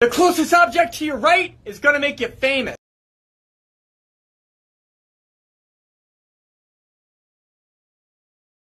The closest object to your right is gonna make you famous.